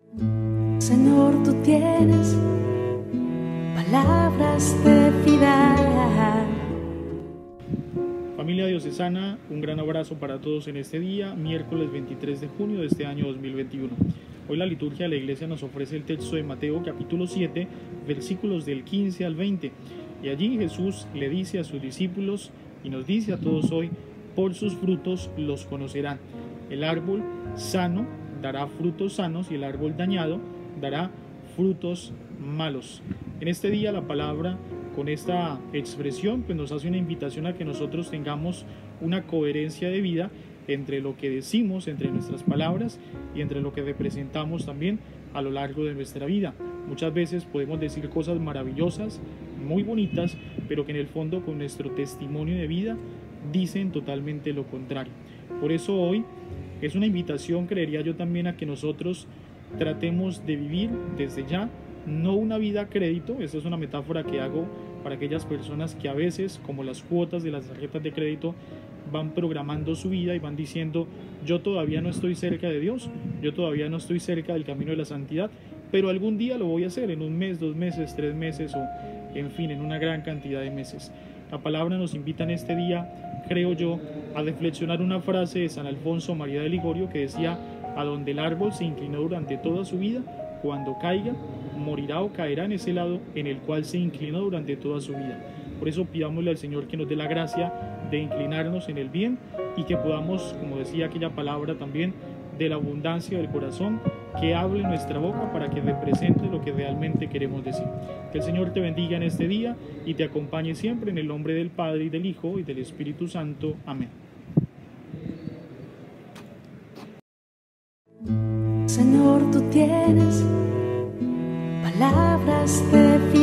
Señor, tú tienes palabras de vida. Familia diocesana, un gran abrazo para todos en este día, miércoles 23 de junio de este año 2021. Hoy la liturgia de la Iglesia nos ofrece el texto de Mateo capítulo 7, versículos del 15 al 20. Y allí Jesús le dice a sus discípulos y nos dice a todos hoy: por sus frutos los conocerán. El árbol sano dará frutos sanos y el árbol dañado dará frutos malos. En este día la palabra, con esta expresión, pues nos hace una invitación a que nosotros tengamos una coherencia de vida entre lo que decimos, entre nuestras palabras y entre lo que representamos también a lo largo de nuestra vida. Muchas veces podemos decir cosas maravillosas, muy bonitas, pero que en el fondo con nuestro testimonio de vida dicen totalmente lo contrario. Por eso hoy es una invitación, creería yo también, a que nosotros tratemos de vivir desde ya, no una vida a crédito. Esta es una metáfora que hago para aquellas personas que a veces, como las cuotas de las tarjetas de crédito, van programando su vida y van diciendo: yo todavía no estoy cerca de Dios, yo todavía no estoy cerca del camino de la santidad, pero algún día lo voy a hacer, en un mes, 2 meses, 3 meses o en fin, en una gran cantidad de meses. La palabra nos invita en este día, creo yo, a reflexionar una frase de San Alfonso María de Ligorio que decía: a donde el árbol se inclinó durante toda su vida, cuando caiga, morirá o caerá en ese lado en el cual se inclinó durante toda su vida. Por eso pidámosle al Señor que nos dé la gracia de inclinarnos en el bien y que podamos, como decía aquella palabra también, de la abundancia del corazón, que hable nuestra boca para que represente lo que realmente queremos decir. Que el Señor te bendiga en este día y te acompañe siempre, en el nombre del Padre y del Hijo y del Espíritu Santo. Amén. Señor, tú tienes palabras de vida.